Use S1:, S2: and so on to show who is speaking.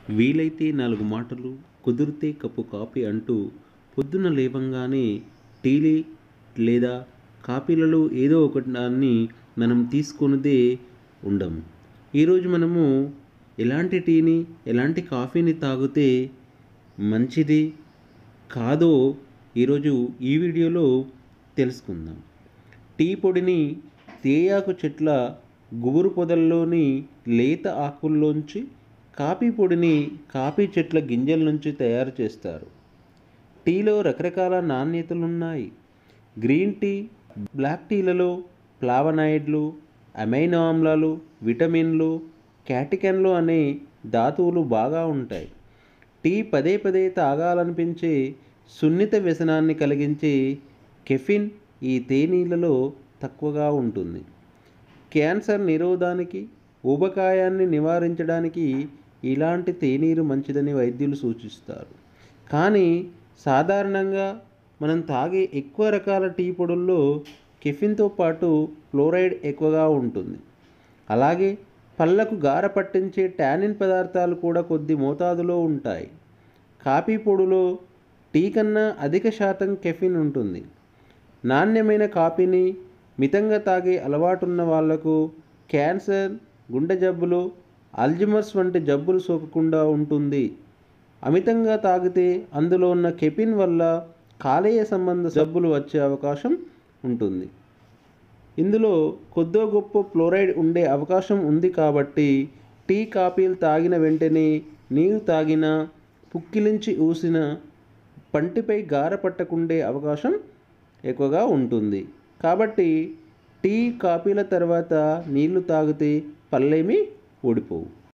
S1: వీలైతే 4 మాటలు, కుదిరితే కప్పు కాఫీ అంటూ పొద్దున్న లేవంగానే టీలు లేదా కాఫీలలో ఏదో ఒక దాన్ని మనం తీసుకొనిదే ఉండము. ఈరోజు మనము ఎలాంటి టీని, ఎలాంటి కాఫీని తాగితే మంచిది కాదో ఈరోజు ఈ వీడియోలో తెలుసుకుందాం. టీ పొడిని తేయాకు చెట్ల గుబురు పొదల్లోని లేత ఆకుల్లోంచి, కాఫీ పొడిని కాఫీ చెట్ల గింజల నుంచి తయారు చేస్తారు. టీలో రకరకాల నాణ్యతలున్నాయి. గ్రీన్ టీ, బ్లాక్ టీలలో ఫ్లావనాయిడ్లు, అమైనో ఆమ్లాలు, విటమిన్లు, క్యాటెకిన్లు అనే ధాతువులు బాగా ఉంటాయి. టీ పదే పదే తాగాలనిపించే సున్నిత వ్యసనాన్ని కలిగించే కెఫిన్ ఈ తేనీలలో తక్కువగా ఉంటుంది. క్యాన్సర్ నిరోధానికి, ఊబకాయాన్ని నివారించడానికి ఇలాంటి తేనీరు మంచిదని వైద్యులు సూచిస్తారు. కానీ సాధారణంగా మనం తాగే ఎక్కువ రకాల టీ పొడుల్లో కెఫిన్తో పాటు ఫ్లోరైడ్ ఎక్కువగా ఉంటుంది. అలాగే పళ్లకు గార పట్టించే టానిన్ పదార్థాలు కూడా కొద్ది మోతాదులో ఉంటాయి. కాఫీ పొడిలో టీ కన్నా అధిక శాతం కెఫిన్ ఉంటుంది. నాణ్యమైన కాఫీని మితంగా తాగే అలవాటున్న వాళ్లకు క్యాన్సర్, గుండె జబ్బులు, అల్జీమర్స్ వంటి జబ్బులు సోకకుండా ఉంటుంది. అమితంగా తాగితే అందులో ఉన్న కెఫిన్ వల్ల కాలేయ సంబంధ జబ్బులు వచ్చే అవకాశం ఉంటుంది. ఇందులో కొద్దో గొప్ప ఫ్లోరైడ్ ఉండే అవకాశం ఉంది. కాబట్టి టీ, కాఫీలు తాగిన వెంటనే నీరు తాగినా, పుక్కిలించి ఊసిన పంటిపై గార పట్టకుండే అవకాశం ఎక్కువగా ఉంటుంది. కాబట్టి టీ, కాఫీల తర్వాత నీళ్లు తాగితే పళ్ళేమీ ఊడిపోవు.